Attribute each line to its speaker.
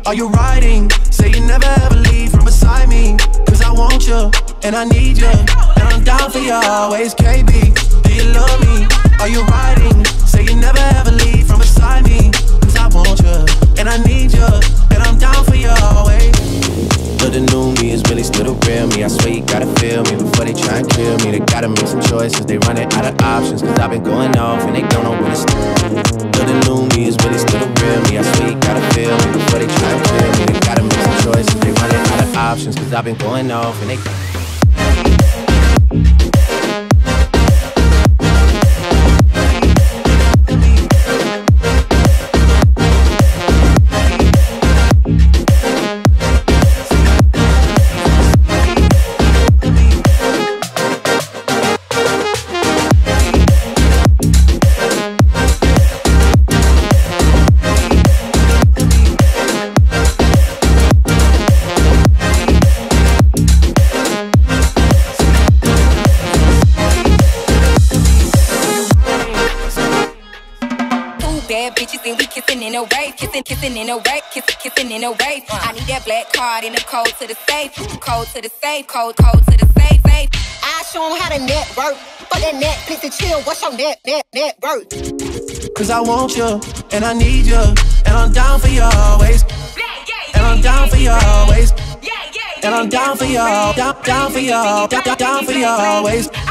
Speaker 1: Are you riding? Say you never ever leave from beside me. Cause I want you, and I need you, and I'm down for you always, KB. Do you love me? Are you riding? Say you never ever leave from beside me. Cause I want you, and I need you, and I'm down for you always. But the new me is really still the real me. I swear you gotta feel me before they try and kill me. They gotta make some choices, they running out of options. Cause I've been going off and they don't know when to stop. But the new me is really still the real me. I swear you gotta feel me before they try and kill me. They gotta make some choices, they running out of options. Cause I've been going off and they
Speaker 2: bitches and we kissing in a rave, kissing in a rave, kissing in a rave. I need that black card and the code to the safe, code to the safe, code to the safe. I show 'em how to network. For that Netflix and chill, what's your net worth?
Speaker 1: Cause I want you, and I need you, and I'm down for you always. And I'm down for you always. And I'm down for you, down for you, down for you always.